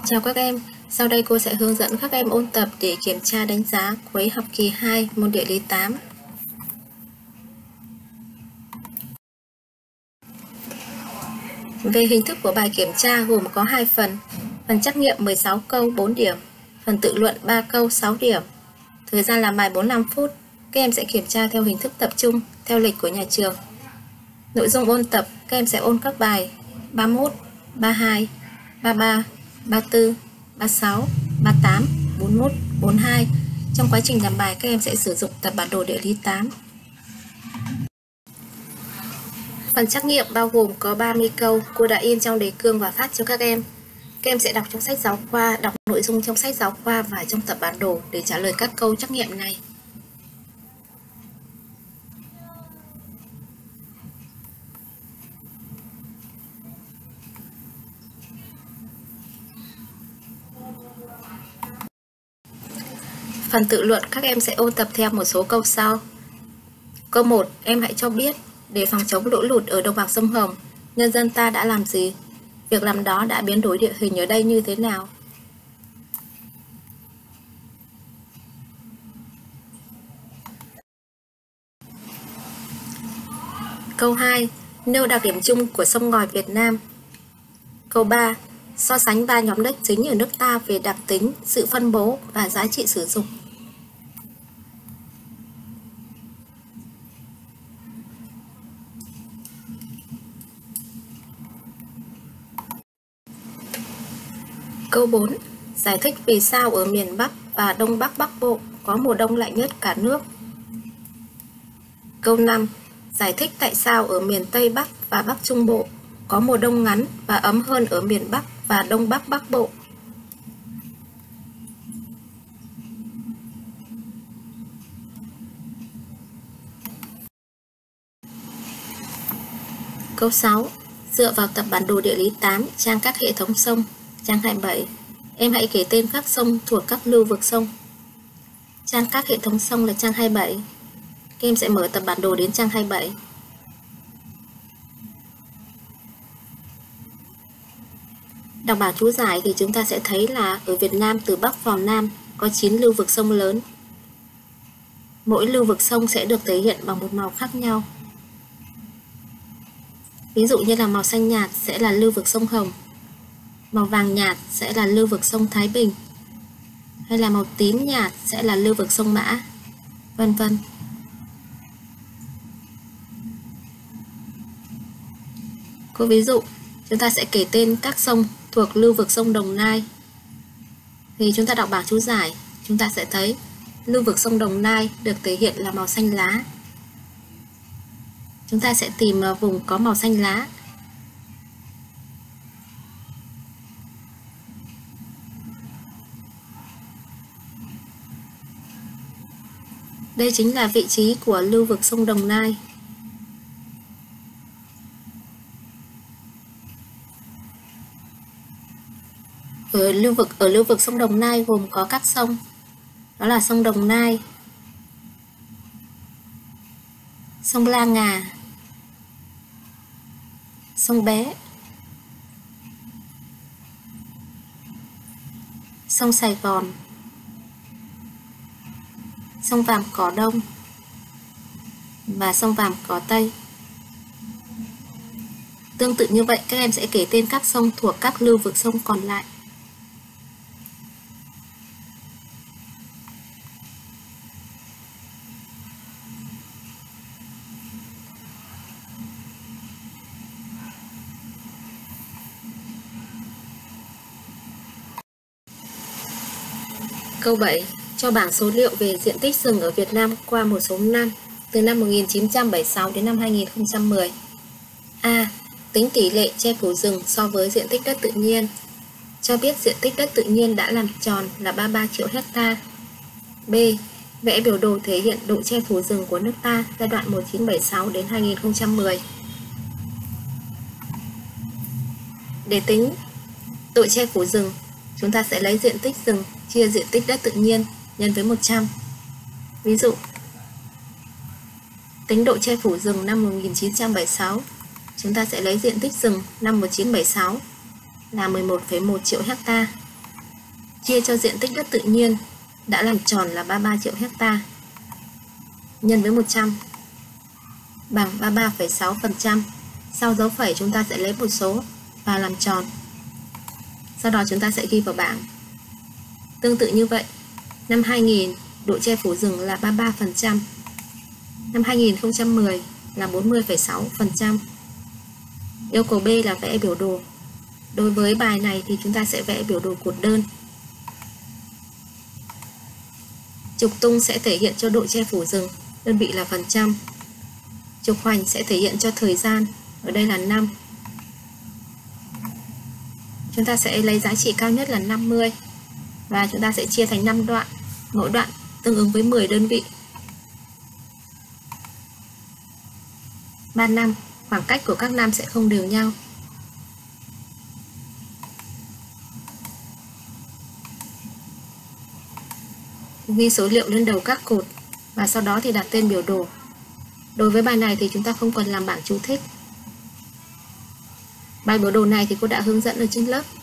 Chào các em, sau đây cô sẽ hướng dẫn các em ôn tập để kiểm tra đánh giá cuối học kỳ 2 môn địa lý 8. Về hình thức của bài kiểm tra gồm có 2 phần. Phần trắc nghiệm 16 câu 4 điểm, phần tự luận 3 câu 6 điểm. Thời gian làm bài 45 phút, các em sẽ kiểm tra theo hình thức tập trung, theo lịch của nhà trường. Nội dung ôn tập, các em sẽ ôn các bài 31, 32, 33, 34, 36, 38, 41, 42. Trong quá trình làm bài, các em sẽ sử dụng tập bản đồ địa lý 8. Phần trắc nghiệm bao gồm có 30 câu, cô đã in trong đề cương và phát cho các em. Các em sẽ đọc trong sách giáo khoa, đọc nội dung trong sách giáo khoa và trong tập bản đồ để trả lời các câu trắc nghiệm này. Phần tự luận các em sẽ ôn tập theo một số câu sau. Câu 1, em hãy cho biết, để phòng chống lũ lụt ở đồng bằng sông Hồng, nhân dân ta đã làm gì? Việc làm đó đã biến đổi địa hình ở đây như thế nào? Câu 2, nêu đặc điểm chung của sông ngòi Việt Nam. Câu 3, so sánh 3 nhóm đất chính ở nước ta về đặc tính, sự phân bố và giá trị sử dụng. Câu 4, giải thích vì sao ở miền Bắc và Đông Bắc Bắc Bộ có mùa đông lạnh nhất cả nước. Câu 5, giải thích tại sao ở miền Tây Bắc và Bắc Trung Bộ có mùa đông ngắn và ấm hơn ở miền Bắc và Đông Bắc Bắc Bộ. Câu 6, dựa vào tập bản đồ địa lý 8, trang các hệ thống sông, trang 27. Em hãy kể tên các sông thuộc các lưu vực sông. Trang các hệ thống sông là trang 27. Các em sẽ mở tập bản đồ đến trang 27. Đọc bảng chú giải thì chúng ta sẽ thấy là ở Việt Nam từ Bắc vào Nam có 9 lưu vực sông lớn. Mỗi lưu vực sông sẽ được thể hiện bằng một màu khác nhau. Ví dụ như là màu xanh nhạt sẽ là lưu vực sông Hồng, màu vàng nhạt sẽ là lưu vực sông Thái Bình, hay là màu tím nhạt sẽ là lưu vực sông Mã, vân vân. Cô ví dụ, chúng ta sẽ kể tên các sông thuộc lưu vực sông Đồng Nai. Thì chúng ta đọc bảng chú giải, chúng ta sẽ thấy lưu vực sông Đồng Nai được thể hiện là màu xanh lá. Chúng ta sẽ tìm vùng có màu xanh lá. Đây chính là vị trí của lưu vực sông Đồng Nai. Ở lưu vực sông Đồng Nai gồm có các sông. Đó là sông Đồng Nai, sông La Ngà, sông Bé, sông Sài Gòn, sông Vàm Cỏ Đông và sông Vàm Cỏ Tây. Tương tự như vậy, các em sẽ kể tên các sông thuộc các lưu vực sông còn lại. Câu 7. Cho bảng số liệu về diện tích rừng ở Việt Nam qua một số năm, từ năm 1976 đến năm 2010. A. Tính tỷ lệ che phủ rừng so với diện tích đất tự nhiên. Cho biết diện tích đất tự nhiên đã làm tròn là 33 triệu hecta. B. Vẽ biểu đồ thể hiện độ che phủ rừng của nước ta giai đoạn 1976 đến 2010. Để tính độ che phủ rừng, chúng ta sẽ lấy diện tích rừng chia diện tích đất tự nhiên nhân với 100. Ví dụ, tính độ che phủ rừng năm 1976, chúng ta sẽ lấy diện tích rừng năm 1976 là 11,1 triệu hecta chia cho diện tích đất tự nhiên đã làm tròn là 33 triệu hecta nhân với 100 bằng 33,6%. Sau dấu phẩy chúng ta sẽ lấy một số và làm tròn. Sau đó chúng ta sẽ ghi vào bảng. Tương tự như vậy, năm 2000 độ che phủ rừng là 33%, năm 2010 là 40,6%. Yêu cầu B là vẽ biểu đồ. Đối với bài này thì chúng ta sẽ vẽ biểu đồ cột đơn. Trục tung sẽ thể hiện cho độ che phủ rừng, đơn vị là phần trăm. Trục hoành sẽ thể hiện cho thời gian, ở đây là năm. Chúng ta sẽ lấy giá trị cao nhất là 50 và chúng ta sẽ chia thành 5 đoạn, mỗi đoạn tương ứng với 10 đơn vị. 3 năm, khoảng cách của các năm sẽ không đều nhau. Ghi số liệu lên đầu các cột và sau đó thì đặt tên biểu đồ. Đối với bài này thì chúng ta không cần làm bảng chú thích. Bài biểu đồ này thì cô đã hướng dẫn ở trên lớp.